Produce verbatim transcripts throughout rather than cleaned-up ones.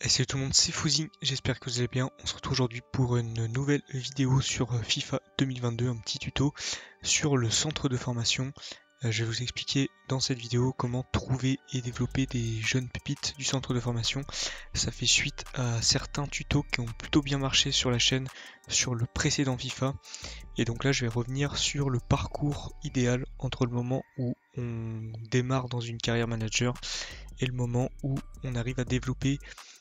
Et salut tout le monde, c'est Fouzi, j'espère que vous allez bien. On se retrouve aujourd'hui pour une nouvelle vidéo sur FIFA deux mille vingt-deux, un petit tuto sur le centre de formation. Euh, je vais vous expliquer dans cette vidéo comment trouver et développer des jeunes pépites du centre de formation. Ça fait suite à certains tutos qui ont plutôt bien marché sur la chaîne sur le précédent FIFA. Et donc là je vais revenir sur le parcours idéal entre le moment où on démarre dans une carrière manager et le moment où on arrive à développer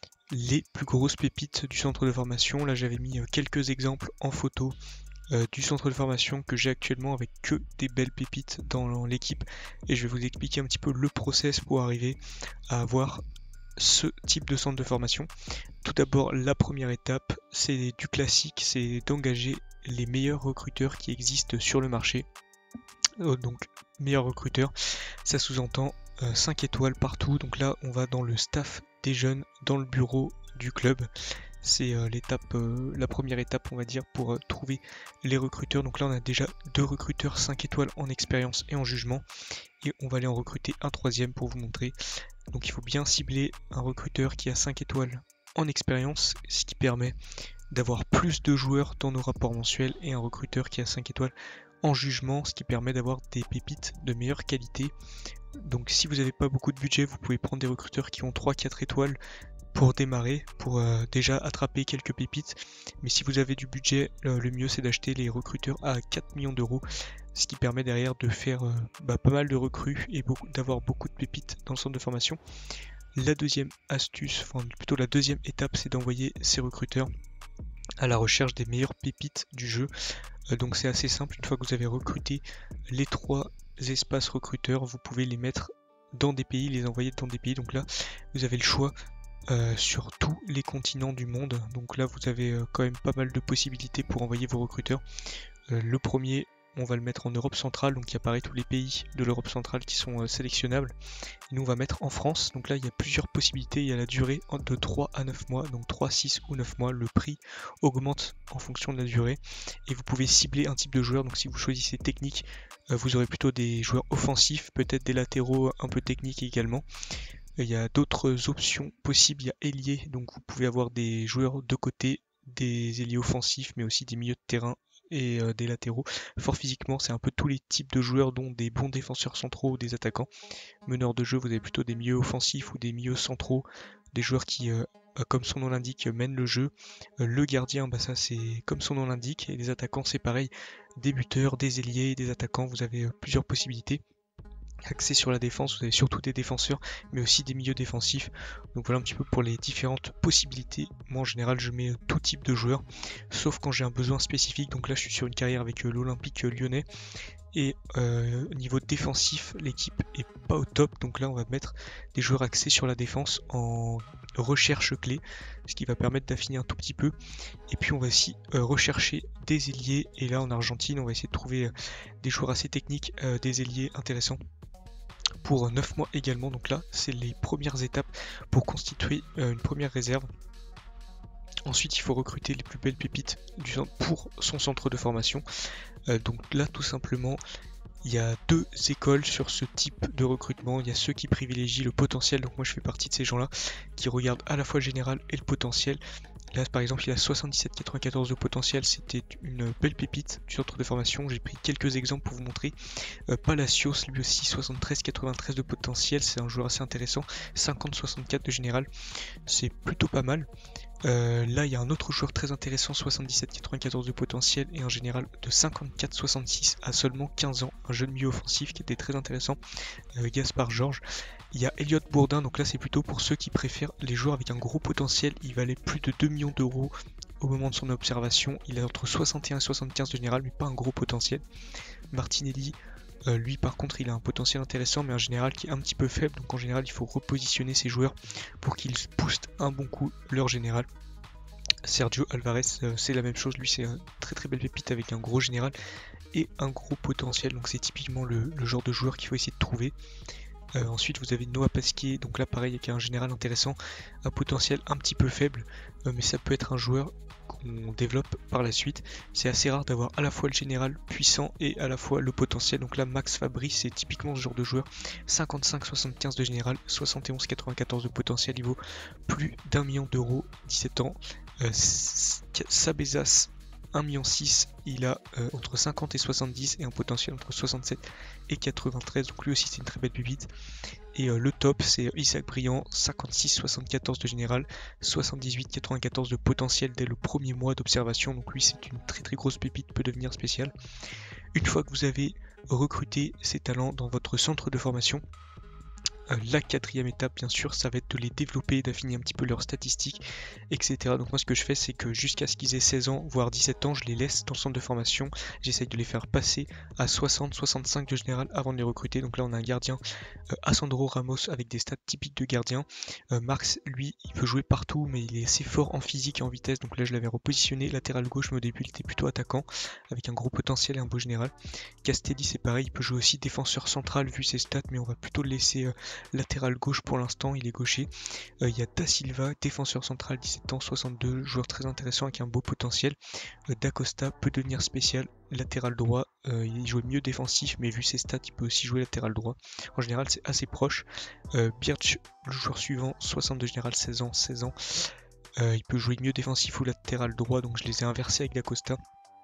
les plus grosses pépites du centre de formation. Là j'avais mis quelques exemples en photo euh, du centre de formation que j'ai actuellement avec que des belles pépites dans l'équipe, et je vais vous expliquer un petit peu le process pour arriver à avoir ce type de centre de formation. Tout d'abord, la première étape, c'est du classique, c'est d'engager les meilleurs recruteurs qui existent sur le marché. Euh, donc meilleurs recruteurs, ça sous-entend euh, cinq étoiles partout. Donc là on va dans le staff des jeunes, dans le bureau du club. C'est euh, l'étape, euh, la première étape on va dire pour euh, trouver les recruteurs. Donc là on a déjà deux recruteurs cinq étoiles en expérience et en jugement, et on va aller en recruter un troisième pour vous montrer. Donc il faut bien cibler un recruteur qui a cinq étoiles en expérience, ce qui permet d'avoir plus de joueurs dans nos rapports mensuels, et un recruteur qui a cinq étoiles en jugement, ce qui permet d'avoir des pépites de meilleure qualité. Donc si vous n'avez pas beaucoup de budget, vous pouvez prendre des recruteurs qui ont trois quatre étoiles pour démarrer, pour euh, déjà attraper quelques pépites. Mais si vous avez du budget, euh, le mieux c'est d'acheter les recruteurs à quatre millions d'euros, ce qui permet derrière de faire euh, bah, pas mal de recrues et d'avoir beaucoup de pépites dans le centre de formation. La deuxième astuce, enfin plutôt la deuxième étape, c'est d'envoyer ces recruteurs à la recherche des meilleures pépites du jeu. Euh, donc c'est assez simple, une fois que vous avez recruté les trois espaces recruteurs, vous pouvez les mettre dans des pays, les envoyer dans des pays. Donc là vous avez le choix euh, sur tous les continents du monde. Donc là vous avez euh, quand même pas mal de possibilités pour envoyer vos recruteurs. Euh, le premier, on va le mettre en Europe centrale, donc il apparaît tous les pays de l'Europe centrale qui sont euh, sélectionnables. Et nous on va mettre en France, donc là il y a plusieurs possibilités, il y a la durée de trois à neuf mois, donc trois, six ou neuf mois, le prix augmente en fonction de la durée, et vous pouvez cibler un type de joueur. Donc si vous choisissez technique, euh, vous aurez plutôt des joueurs offensifs, peut-être des latéraux un peu techniques également. Il y a d'autres options possibles, il y a ailier, donc vous pouvez avoir des joueurs de côté, des ailiers offensifs, mais aussi des milieux de terrain et euh, des latéraux. Fort physiquement, c'est un peu tous les types de joueurs, dont des bons défenseurs centraux ou des attaquants. Meneurs de jeu, vous avez plutôt des milieux offensifs ou des milieux centraux, des joueurs qui, euh, comme son nom l'indique, mènent le jeu. Euh, le gardien, bah ça c'est comme son nom l'indique, et les attaquants c'est pareil, des buteurs, des ailiers, des attaquants, vous avez euh, plusieurs possibilités. Axé sur la défense, vous avez surtout des défenseurs, mais aussi des milieux défensifs. Donc voilà un petit peu pour les différentes possibilités. Moi en général je mets tout type de joueurs, sauf quand j'ai un besoin spécifique. Donc là je suis sur une carrière avec l'Olympique lyonnais, et euh, au niveau défensif l'équipe est pas au top. Donc là on va mettre des joueurs axés sur la défense en recherche clé, ce qui va permettre d'affiner un tout petit peu. Et puis on va aussi euh, rechercher des ailiers, et là en Argentine on va essayer de trouver euh, des joueurs assez techniques, euh, des ailiers intéressants pour neuf mois également. Donc là c'est les premières étapes pour constituer euh, une première réserve. Ensuite il faut recruter les plus belles pépites du centre pour son centre de formation. Euh, donc là tout simplement il y a deux écoles sur ce type de recrutement. Il y a ceux qui privilégient le potentiel, donc moi je fais partie de ces gens là qui regardent à la fois le général et le potentiel. Là par exemple il a soixante-dix-sept quatre-vingt-quatorze de potentiel, c'était une belle pépite du centre de formation. J'ai pris quelques exemples pour vous montrer. euh, Palacios lui aussi soixante-treize quatre-vingt-treize de potentiel, c'est un joueur assez intéressant. Cinquante soixante-quatre de général, c'est plutôt pas mal. Euh, là il y a un autre joueur très intéressant, soixante-dix-sept quatre-vingt-quatorze de potentiel et un général de cinquante-quatre soixante-six à seulement quinze ans, un jeune milieu offensif qui était très intéressant, euh, Gaspard Georges. Il y a Elliot Bourdin, donc là c'est plutôt pour ceux qui préfèrent les joueurs avec un gros potentiel. Il valait plus de deux millions d'euros au moment de son observation, il a entre soixante et un et soixante-quinze de général mais pas un gros potentiel. Martinelli, Euh, lui par contre il a un potentiel intéressant mais un général qui est un petit peu faible, donc en général il faut repositionner ses joueurs pour qu'ils boostent un bon coup leur général. Sergio Alvarez euh, c'est la même chose, lui c'est un très très belle pépite avec un gros général et un gros potentiel, donc c'est typiquement le, le genre de joueur qu'il faut essayer de trouver. Euh, ensuite vous avez Noah Pasquier, donc là pareil avec un général intéressant, un potentiel un petit peu faible, euh, mais ça peut être un joueur on développe par la suite. C'est assez rare d'avoir à la fois le général puissant et à la fois le potentiel. Donc là, Max Fabry, c'est typiquement ce genre de joueur. cinquante-cinq soixante-quinze de général, soixante et onze quatre-vingt-quatorze de potentiel, il vaut plus d'un million d'euros, dix-sept ans. Euh, Sabezas, un virgule six million, il a euh, entre cinquante et soixante-dix et un potentiel entre soixante-sept et quatre-vingt-treize, donc lui aussi c'est une très belle pépite. Et euh, le top c'est Isaac Briand, cinquante-six soixante-quatorze de général, soixante-dix-huit quatre-vingt-quatorze de potentiel dès le premier mois d'observation, donc lui c'est une très très grosse pépite, peut devenir spécial. Une fois que vous avez recruté ces talents dans votre centre de formation, la quatrième étape bien sûr ça va être de les développer, d'affiner un petit peu leurs statistiques, etc. Donc moi ce que je fais c'est que jusqu'à ce qu'ils aient seize ans voire dix-sept ans, je les laisse dans le centre de formation, j'essaye de les faire passer à soixante soixante-cinq de général avant de les recruter. Donc là on a un gardien, euh, Asandro Ramos, avec des stats typiques de gardien. euh, Marx lui il peut jouer partout mais il est assez fort en physique et en vitesse, donc là je l'avais repositionné latéral gauche, mais au début il était plutôt attaquant avec un gros potentiel et un beau général. Castelli c'est pareil, il peut jouer aussi défenseur central vu ses stats, mais on va plutôt le laisser euh, latéral gauche pour l'instant, il est gaucher. Il euh, y a Da Silva, défenseur central, dix-sept ans, soixante-deux, joueur très intéressant avec un beau potentiel. Euh, Da Costa peut devenir spécial, latéral droit, euh, il joue mieux défensif, mais vu ses stats, il peut aussi jouer latéral droit. En général, c'est assez proche. Euh, Birch, le joueur suivant, soixante-deux général, seize ans, seize ans. Euh, il peut jouer mieux défensif ou latéral droit, donc je les ai inversés avec Da Costa.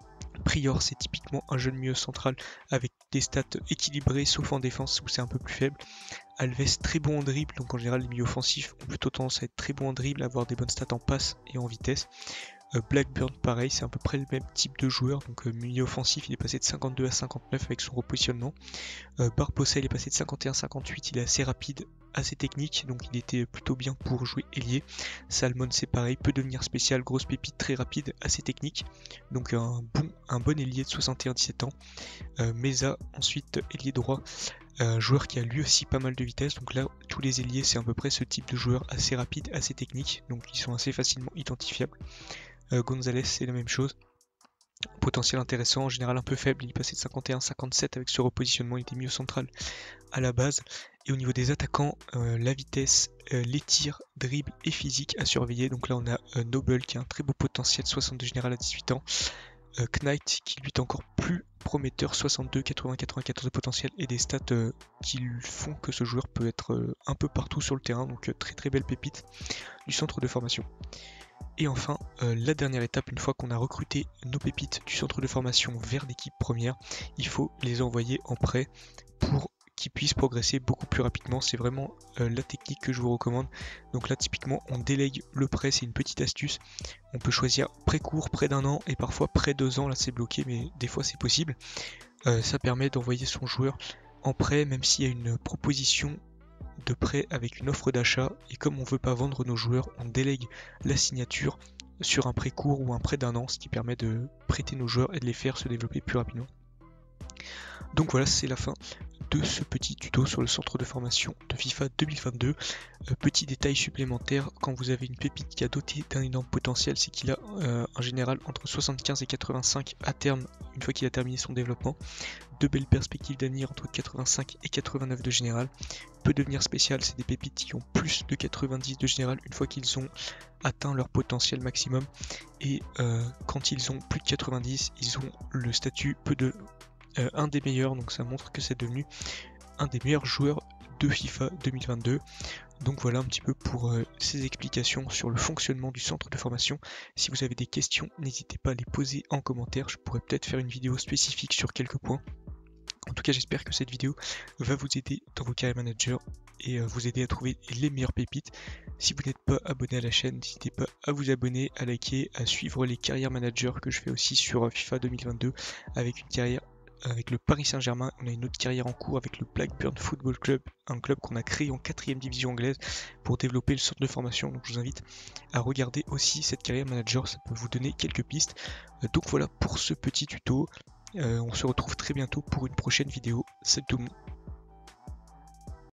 Prior, c'est typiquement un jeune milieu central avec des stats équilibrées sauf en défense où c'est un peu plus faible. Alves, très bon en dribble, donc en général les milieux offensifs ont plutôt tendance à être très bons en dribble, avoir des bonnes stats en passe et en vitesse. Euh, Blackburn pareil, c'est à peu près le même type de joueur, donc euh, milieu offensif il est passé de cinquante-deux à cinquante-neuf avec son repositionnement. Euh, Barbosa il est passé de cinquante et un à cinquante-huit, il est assez rapide, assez technique, donc il était plutôt bien pour jouer ailier. Salmon c'est pareil, peut devenir spécial, grosse pépite, très rapide, assez technique, donc un bon, un bon ailier de soixante et un à dix-sept ans. Euh, Meza ensuite ailier droit, un joueur qui a lui aussi pas mal de vitesse, donc là tous les ailiers c'est à peu près ce type de joueur, assez rapide, assez technique, donc ils sont assez facilement identifiables. Euh, Gonzalez c'est la même chose, potentiel intéressant, en général un peu faible, il passait de cinquante et un à cinquante-sept avec ce repositionnement, il était milieu central à la base. Et au niveau des attaquants, euh, la vitesse, euh, les tirs, dribble et physique à surveiller. Donc là on a euh, Noble qui a un très beau potentiel, soixante-deux général à dix-huit ans. Euh, Knight qui lui est encore plus prometteur, soixante-deux, quatre-vingts, quatre-vingt-quatorze de potentiel et des stats euh, qui font que ce joueur peut être euh, un peu partout sur le terrain. Donc euh, très très belle pépite du centre de formation. Et enfin, euh, la dernière étape, une fois qu'on a recruté nos pépites du centre de formation vers l'équipe première, il faut les envoyer en prêt pour qu'ils puissent progresser beaucoup plus rapidement. C'est vraiment euh, la technique que je vous recommande. Donc là, typiquement, on délègue le prêt, c'est une petite astuce. On peut choisir prêt court, près d'un an et parfois près deux ans. Là, c'est bloqué, mais des fois, c'est possible. Euh, ça permet d'envoyer son joueur en prêt, même s'il y a une proposition de prêt avec une offre d'achat, et comme on veut pas vendre nos joueurs, on délègue la signature sur un prêt court ou un prêt d'un an, ce qui permet de prêter nos joueurs et de les faire se développer plus rapidement. Donc voilà, c'est la fin de ce petit tuto sur le centre de formation de FIFA deux mille vingt-deux. Euh, petit détail supplémentaire, quand vous avez une pépite qui a doté d'un énorme potentiel, c'est qu'il a euh, en général entre soixante-quinze et quatre-vingt-cinq à terme, une fois qu'il a terminé son développement. De belles perspectives d'avenir entre quatre-vingt-cinq et quatre-vingt-neuf de général. Peut devenir spécial, c'est des pépites qui ont plus de quatre-vingt-dix de général une fois qu'ils ont atteint leur potentiel maximum. Et euh, quand ils ont plus de quatre-vingt-dix, ils ont le statut peu de euh, un des meilleurs, donc ça montre que c'est devenu un des meilleurs joueurs de FIFA deux mille vingt-deux. Donc voilà un petit peu pour euh, ces explications sur le fonctionnement du centre de formation. Si vous avez des questions, n'hésitez pas à les poser en commentaire, je pourrais peut-être faire une vidéo spécifique sur quelques points. En tout cas, j'espère que cette vidéo va vous aider dans vos carrières manager et vous aider à trouver les meilleures pépites. Si vous n'êtes pas abonné à la chaîne, n'hésitez pas à vous abonner, à liker, à suivre les carrières managers que je fais aussi sur FIFA deux mille vingt-deux avec une carrière avec le Paris Saint-Germain. On a une autre carrière en cours avec le Blackburn Football Club, un club qu'on a créé en quatrième division anglaise pour développer le centre de formation. Donc je vous invite à regarder aussi cette carrière manager, ça peut vous donner quelques pistes. Donc voilà pour ce petit tuto. Euh, on se retrouve très bientôt pour une prochaine vidéo. Salut tout le monde.